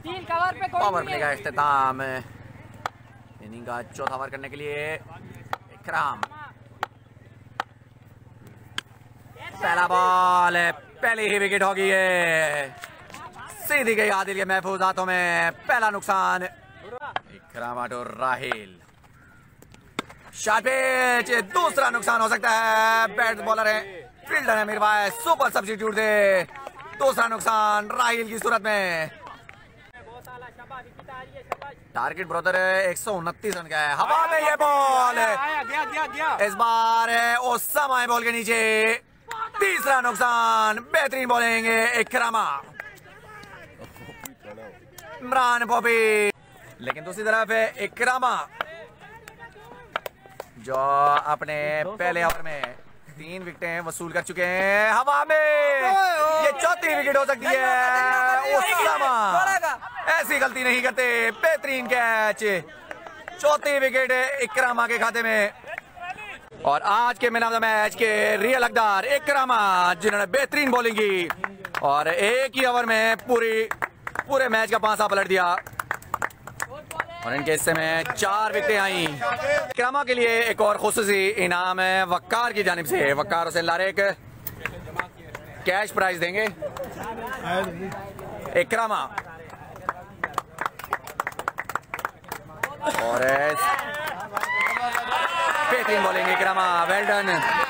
Power play का इख्तिताम inning का चौथा ओवर करने के लिए इकराम। पहला बॉल, पहली ही विकेट होगी है, सीधी गई आदिल के महफूज हाथों में। पहला नुकसान इकराम और राहिल। शॉर्ट पिच, दूसरा नुकसान हो सकता है। बैट बॉलर है, फील्डर है मीरवाइज, सुपर सब्स्टिट्यूट दे। दूसरा नुकसान राहिल की सूरत में। टारगेट ब्रदर 129 रन का है। हवा में ये बॉल, इस बार ओसामा बॉल के नीचे। तीसरा नुकसान, बेहतरीन बॉलिंग इकरामा। इमरान पॉपी, लेकिन दूसरी तरफ इकरामा जो अपने पहले ओवर में 3 विकेटें वसूल कर चुके हैं। हवा में ये चौथी विकेट हो सकती है। ओसामा ऐसी गलती नहीं करते, बेहतरीन कैच। चौथी विकेट इकरामा के खाते में। और आज के मैन ऑफ द मैच के रियल हकदार इकरामा, जिन्होंने बेहतरीन बॉलिंग की और एक ही ओवर में पूरे मैच का पांसा पलट दिया। और इनके हिस्से में 4 विकेटें आई। इकरामा के लिए एक और खुसूसी इनाम है वक्कार की जानिब से। वक्कार हुसैन लारेक कैश प्राइज देंगे। इकरामा और बेहतरीन बॉलिंग इकरामा, वेल डन।